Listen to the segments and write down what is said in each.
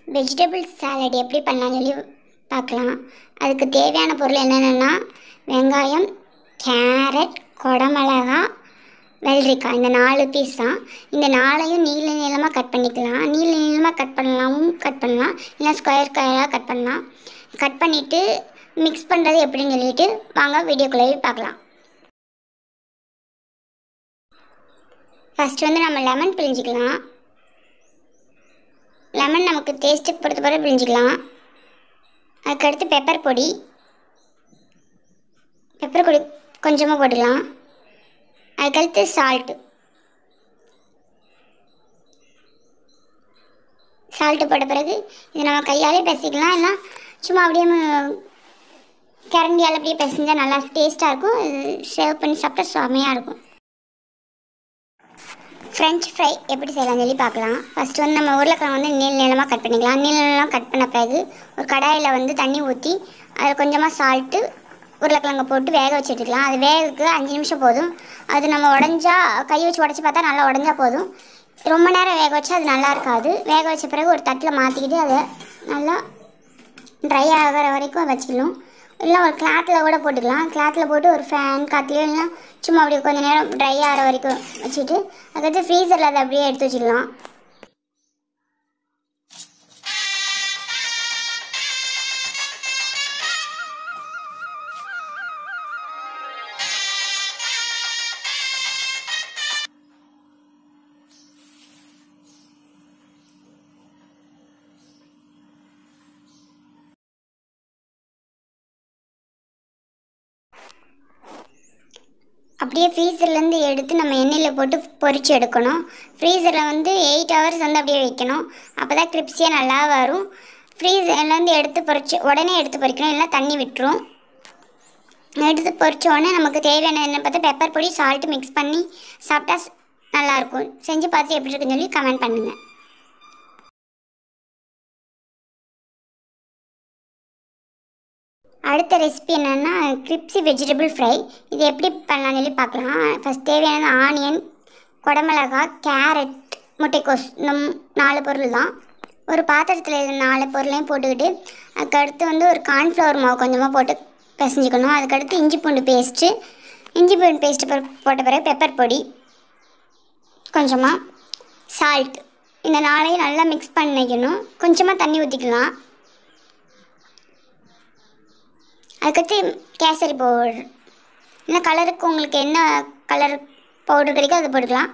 Vegetable salad எப்படி பண்ணலாம்னு சொல்லி பார்க்கலாம். அதுக்கு தேவையான பொருள் என்னென்னா வெங்காயம், கேரட், குடமிளகா, வெள்ளரிக்காய், இந்த 4 பீஸ் தான். இந்த 4ஐயும் நீள நீளமாக கட் பண்ணிக்கலாம். நீள நீளமாக கட் பண்ணலாம், இல்லை ஸ்கொயர் ஸ்கொயராக கட் பண்ணலாம். கட் பண்ணிவிட்டு மிக்ஸ் பண்ணுறது எப்படின்னு சொல்லிட்டு வாங்க வீடியோக்குள்ளேயே பார்க்கலாம். ஃபஸ்ட்டு நம்ம லெமன் பிழிஞ்சிக்கலாம். லெமன் நமக்கு டேஸ்ட்டுக்கு பொறுத்த பிறகு பிழிஞ்சிக்கலாம். அதுக்கடுத்து பெப்பர் பொடி கொஞ்சமாக போட்டுக்கலாம். அதுக்கடுத்து சால்ட்டு போட்ட பிறகு இது நம்ம கையாலே பிசைக்கலாம், இல்லை சும்மா அப்படியே கரண்டியால் அப்படியே பிசைஞ்சால் நல்லா டேஸ்ட்டாக இருக்கும். சர்வ் பண்ணி சாப்பிட்டா செமையாக இருக்கும். ஃப்ரெஞ்ச் ஃப்ரை எப்படி செய்யலாம்னு சொல்லி பார்க்கலாம். ஃபஸ்ட்டு நம்ம உருளைக்கிழங்கு நீளமாக கட் பண்ணிக்கலாம். நீளமாக கட் பண்ண பிறகு ஒரு கடாயில் தண்ணி ஊற்றி அதில் கொஞ்சமாக சால்ட்டு உருளைக்கிழங்கு போட்டு வேக வச்சு எடுத்துக்கலாம். அது வேகக்கு 5 நிமிஷம் போதும். அது நம்ம உடஞ்சா கை வச்சு உடச்சி பார்த்தா நல்லா உடஞ்சா போதும். ரொம்ப நேரம் வேக வச்சா அது நல்லா இருக்காது. வேக வச்ச பிறகு ஒரு தட்டில் மாற்றிக்கிட்டு அதை நல்லா ட்ரை ஆகிற வரைக்கும் வச்சுக்கணும். இல்லை ஒரு கிளாத்தில் கூட போட்டுக்கலாம். கிளாத்தில் போட்டு ஒரு ஃபேன் காற்றுலையோ இல்லை சும்மா அப்படியே கொஞ்சம் நேரம் ட்ரை ஆகிற வரைக்கும் வச்சுட்டு அதுக்கடுத்து ஃப்ரீசரில் அதை அப்படியே எடுத்து வச்சுக்கலாம். அப்படியே ஃப்ரீசர்லேருந்து எடுத்து நம்ம எண்ணெயில் போட்டு பொரித்து எடுக்கணும். ஃப்ரீசரில் 8 ஹவர்ஸ் அப்படியே வைக்கணும். அப்போ தான் கிரிப்ஸியாக நல்லா வரும். ஃப்ரீசர்லேருந்து எடுத்து உடனே எடுத்து பொரிக்கணும், இல்லை தண்ணி விட்டுரும். எடுத்து பொரித்த உடனே நமக்கு தேவையான என்ன பார்த்தா பெப்பர் பொடி, சால்ட்டு மிக்ஸ் பண்ணி சாப்பிட்டா நல்லாயிருக்கும். செஞ்சு பார்த்து எப்படி இருக்குன்னு சொல்லி கமெண்ட் பண்ணுங்கள். அடுத்த ரெசிபி என்னென்னா கிரிப்ஸி வெஜிடபிள் ஃப்ரை. இது எப்படி பண்ணலாம்னு சொல்லி பார்க்கலாம். ஃபஸ்ட் தேவையான ஆனியன், குடமிளகாய், கேரட், முட்டைக்கோஸ், இந்த 4 பொருள் தான். ஒரு பாத்திரத்தில் 4 பொருளையும் போட்டுக்கிட்டு அதுக்கடுத்து ஒரு கார்ன்ஃப்ளவர் மாவு கொஞ்சமாக போட்டு பிசைஞ்சிக்கணும். அதுக்கடுத்து இஞ்சி பூண்டு பேஸ்ட்டு போட்ட பிறகு பெப்பர் பொடி கொஞ்சமாக, சால்ட், இந்த 4ஐயும் நல்லா மிக்ஸ் பண்ணிக்கணும். கொஞ்சமாக தண்ணி ஊற்றிக்கலாம். அதுக்கடுத்து கேசரி பவுடர், இல்லை கலருக்கு உங்களுக்கு என்ன கலர் பவுடர் கிடைக்கும் அதை போட்டுக்கலாம்.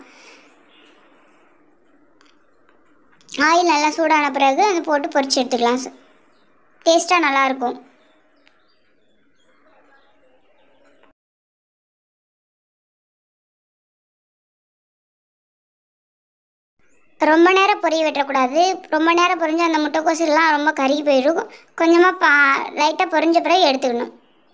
ஆயில் நல்லா சூடான பிறகு அதை போட்டு பொரித்து எடுத்துக்கலாம். டேஸ்ட்டாக நல்லாயிருக்கும். ரொம்ப நேரம் பொரிய விட்டுறக்கூடாது. ரொம்ப நேரம் பொரிஞ்சு அந்த முட்டைக்கோசெல்லாம் ரொம்ப கருகி போயிடும். கொஞ்சமாக லைட்டாக பொரிஞ்ச பிறகு எடுத்துக்கணும்.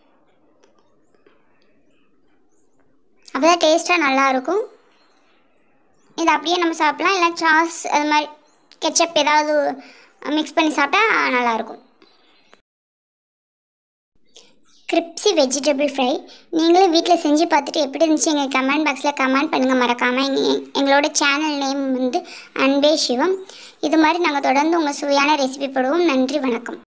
அப்போ தான் டேஸ்ட்டாக நல்லாயிருக்கும். இது அப்படியே நம்ம சாப்பிட்லாம், இல்லை சாஸ் அது மாதிரி கெச்சப் ஏதாவது மிக்ஸ் பண்ணி சாப்பிட்டா நல்லாயிருக்கும். கிரிப்ஸி வெஜிடபிள் ஃப்ரை நீங்களும் வீட்டில் செஞ்சு பார்த்துட்டு எப்படி இருந்துச்சு எங்கள் கமெண்ட் பாக்ஸில் கமெண்ட் பண்ணுங்கள். மறக்காமல் எங்களோட சேனல் நேம் அன்பே சிவம். இது மாதிரி நாங்கள் தொடர்ந்து உங்கள் சுவையான ரெசிபி போடுவோம். நன்றி, வணக்கம்.